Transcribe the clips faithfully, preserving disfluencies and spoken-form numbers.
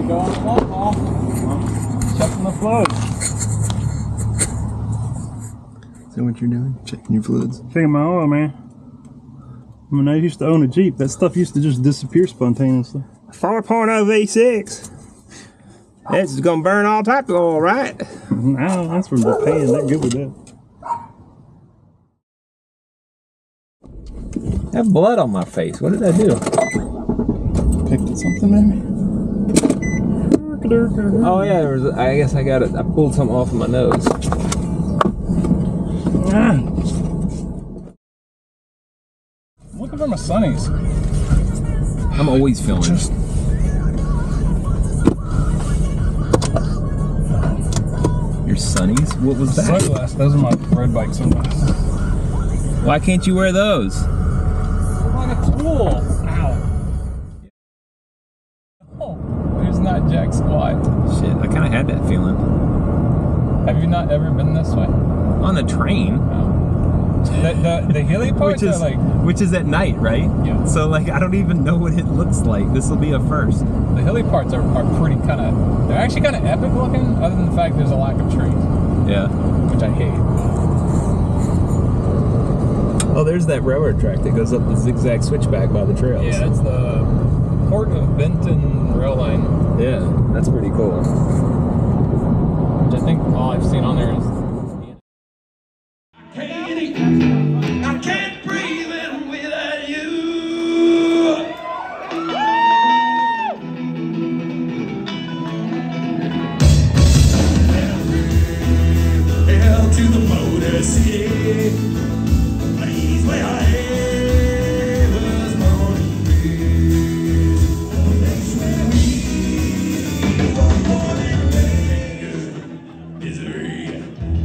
go on the long haul. Checking the fluids. Is that what you're doing? Checking your fluids? Checking my oil, man. When I used to own a Jeep, that stuff used to just disappear spontaneously. four point oh V six. That's gonna burn all types of oil, right? No, that's from Japan. They're good with that. I have blood on my face. What did I do? Picked at something, maybe? Oh yeah, there was. I guess I got it. I pulled something off of my nose. Ah. I'm looking for my sunnies. I'm always filming. Just... Your sunnies? What was that? Sunglasses. Those are my road bike sunglasses. Why can't you wear those? They're like a tool. Ow. Oh, there's not jack squat. Shit, I kind of had that feeling. Have you not ever been this way? On the train. No. The, the, the hilly parts which is, are like... Which is at night, right? Yeah. So, like, I don't even know what it looks like. This will be a first. The hilly parts are, are pretty kind of... They're actually kind of epic looking, other than the fact there's a lack of trees. Yeah. Which I hate. Oh, there's that railroad track that goes up the zigzag switchback by the trails. Yeah, that's the Port of Benton rail line. Yeah, that's pretty cool. Which I think all I've seen on there is... I can't breathe in without you. Hell to the Motor City, place where I was born and raised. That's where we were born and raised. Misery.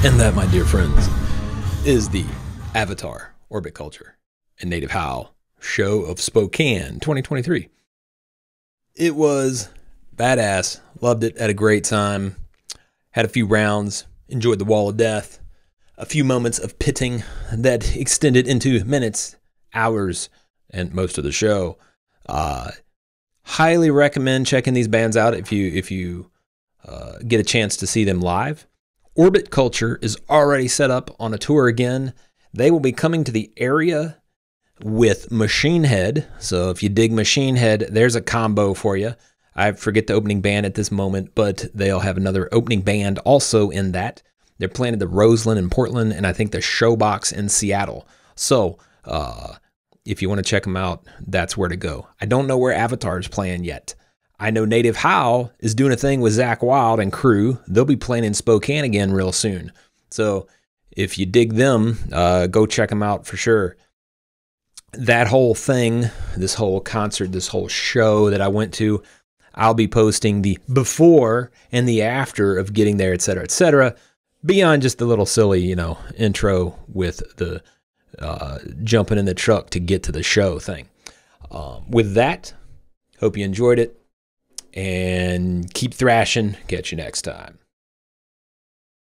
And that, my dear friends, is the Avatar, Orbit Culture, and Native Howl show of Spokane twenty twenty-three. It was badass. Loved it. Had a great time. Had a few rounds. Enjoyed the Wall of Death. A few moments of pitting that extended into minutes, hours, and most of the show. Uh, highly recommend checking these bands out if you if you uh, get a chance to see them live. Orbit Culture is already set up on a tour again. They will be coming to the area with Machine Head. So if you dig Machine Head, there's a combo for you. I forget the opening band at this moment, but they'll have another opening band also in that. They're playing at the Roseland in Portland, and I think the Showbox in Seattle. So uh, if you want to check them out, that's where to go. I don't know where Avatar is playing yet. I know Native Howl is doing a thing with Zach Wild and crew. They'll be playing in Spokane again real soon. So if you dig them, uh, go check them out for sure. That whole thing, this whole concert, this whole show that I went to, I'll be posting the before and the after of getting there, et cetera, et cetera. Beyond just the little silly, you know, intro with the uh, jumping in the truck to get to the show thing. Um, with that, hope you enjoyed it. And keep thrashing. Catch you next time.